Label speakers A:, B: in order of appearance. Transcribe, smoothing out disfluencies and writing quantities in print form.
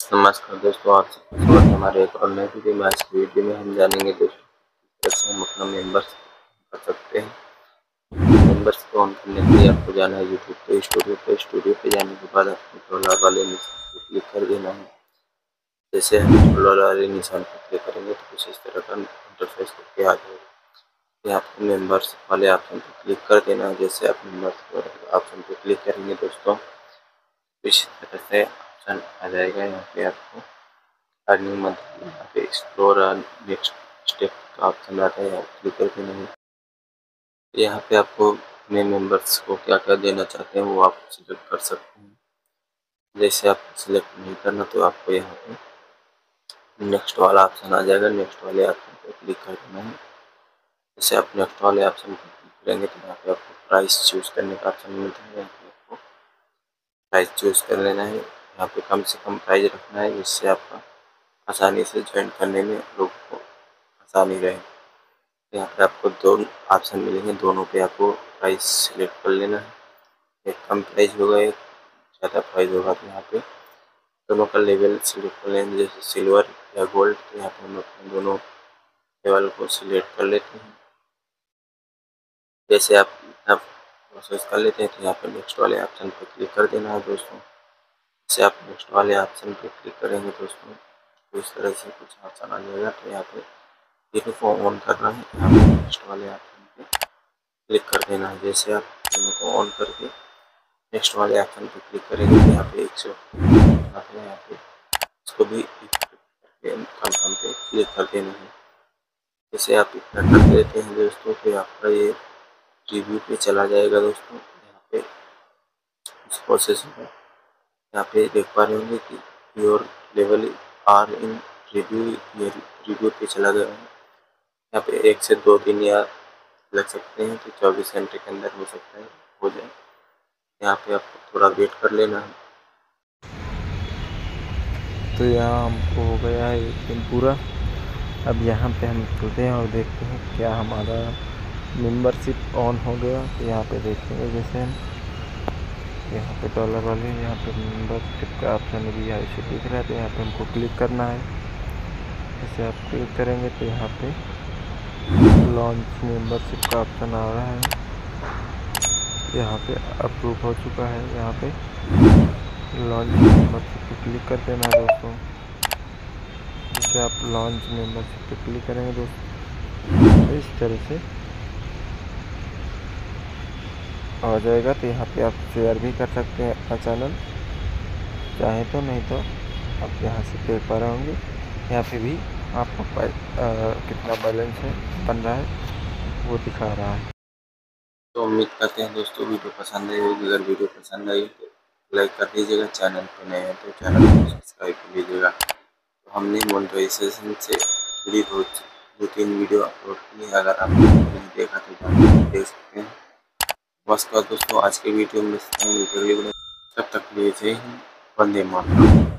A: नमस्कार दोस्तों, आप सबका स्वागत है हमारे एक और नए वीडियो में। आज की वीडियो में हम जानेंगे दोस्तों कैसे हम अपना मेंबर्स कर सकते हैं। मेंबर्स को ऑन करने के लिए आपको जाना है यूट्यूब पे स्टूडियो पे जाने के बाद आपको डॉलर वाले निशान पर क्लिक कर देना है। जैसे हम डॉलर वाले निशान पर क्लिक करेंगे तो कुछ इस तरह का इंटरफेस करके आ जाएगा। यहाँ आपको मेंबर्स वाले ऑप्शन पर क्लिक कर देना है। जैसे आप मेंबर्स ऑप्शन पर क्लिक करेंगे दोस्तों इस तरह से ऑप्शन आ जाएगा। यहाँ पे आपको अर्निंग मंथ यहाँ पे एक्सप्लोर नेक्स्ट स्टेप का ऑप्शन आता है, यहाँ क्लिक करके नहीं। यहाँ पे आपको अपने मेंबर्स को क्या क्या देना चाहते हैं वो आप सिलेक्ट कर सकते हैं। जैसे आपको सिलेक्ट नहीं करना तो आपको यहाँ पे नेक्स्ट वाला ऑप्शन आ जाएगा, नेक्स्ट वाले ऑप्शन पे क्लिक कर देना है। जैसे आप नेक्स्ट वाले ऑप्शन पर क्लिक करेंगे तो यहाँ पे आपको प्राइस चूज करने का ऑप्शन मिलता है। यहाँ पे आपको प्राइस चूज कर लेना है। यहाँ पे कम से कम प्राइस रखना है जिससे आपका आसानी से ज्वाइन करने में लोगों को आसानी रहे। यहाँ पे आपको दो ऑप्शन मिलेंगे, दोनों पे आपको प्राइस सिलेक्ट कर लेना है। एक कम प्राइस होगा, एक ज़्यादा प्राइस होगा। तो यहाँ पे दोनों का लेवल सिलेक्ट कर लेंगे, जैसे सिल्वर या गोल्ड। तो यहाँ पे हम अपने दोनों लेवल को सिलेक्ट कर लेते हैं। जैसे आप इतना प्रोसेस कर लेते हैं तो यहाँ पे नेक्स्ट वाले ऑप्शन पर क्लिक कर देना है दोस्तों। जैसे आप नेक्स्ट वाले ऑप्शन पर क्लिक करेंगे दोस्तों तो इस तरह से कुछ ऑप्शन आ जाएगा। तो यहाँ पे तीनों को ऑन करना है, यहाँ पे नेक्स्ट वाले ऑप्शन पे क्लिक कर देना है। जैसे आप तीनों को ऑन करके नेक्स्ट वाले ऑप्शन पे क्लिक करेंगे तो यहाँ पे 100 यहाँ पे इसको भी कंफर्म पे क्लिक कर देना है। जैसे आप इतना कर देते हैं दोस्तों तो आपका ये रिव्यू पे चला जाएगा दोस्तों। यहाँ पे इस प्रोसेस में यहाँ पे देख पा रहे होंगे कि your level are in review, ये रिव्यू पे चला गया है। यहाँ पे 1 से 2 दिन या लग सकते हैं, तो 24 घंटे के अंदर हो सकता है हो जाए। यहाँ पे आपको थोड़ा वेट कर लेना है।
B: तो यहाँ हमको हो गया है 1 दिन पूरा। अब यहाँ पे हम चलते हैं और देखते हैं क्या हमारा मेंबरशिप ऑन हो गया। तो यहाँ पे देखेंगे जैसे हम यहाँ पे डॉलर वाले यहाँ पे मेंबरशिप का ऑप्शन भी ऐसे दिख रहा है। तो यहाँ पे हमको क्लिक करना है। जैसे आप क्लिक करेंगे तो यहाँ पे लॉन्च मेंबरशिप का ऑप्शन आ रहा है। यहाँ पे अप्रूव हो चुका है। यहाँ पे लॉन्च मेंबरशिप पे क्लिक कर देना है दोस्तों। जैसे आप लॉन्च मेंबरशिप पे क्लिक करेंगे दोस्तों तो इस तरह से आ जाएगा। तो यहाँ पे आप शेयर भी कर सकते हैं अपना चैनल चाहे तो, नहीं तो आप यहाँ से देख पा रहे होंगे। यहाँ पे भी आपको कितना बैलेंस है बन रहा है वो दिखा रहा है।
A: तो उम्मीद करते हैं दोस्तों वीडियो पसंद आई होगी। अगर वीडियो पसंद आई तो लाइक कर दीजिएगा, चैनल पर नए हैं तो चैनल को सब्सक्राइब कर लीजिएगा। तो हमने मोनेटाइजेशन से जुड़ी 2-3 वीडियो अपलोड की है, अगर आपने नहीं देखा तो देख सकते हैं। बस दोस्तों आज के वीडियो में तब तक लिए जय हिंद, वंदे मातरम।